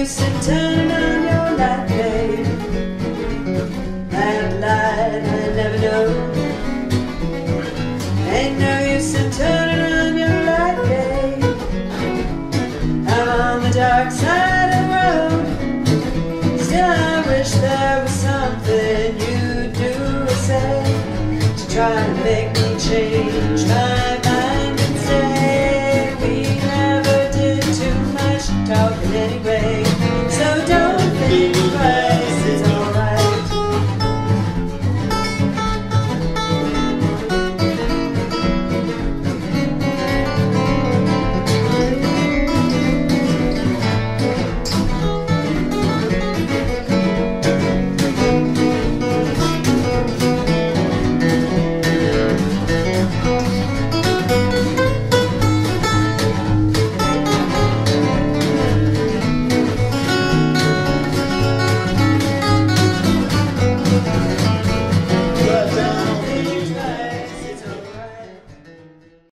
use in turning on your light, babe. That light I never know. Ain't no use in turning on your light, babe. I'm on the dark side.